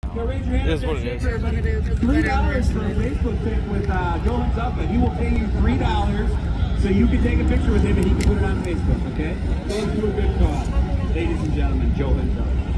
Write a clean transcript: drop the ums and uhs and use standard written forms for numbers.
So raise your hand. It is what it is. $3 for a Facebook pic with Joe himself, and he will pay you $3 so you can take a picture with him and he can put it on Facebook, okay? Goes to a good cause. Ladies and gentlemen, Joe himself.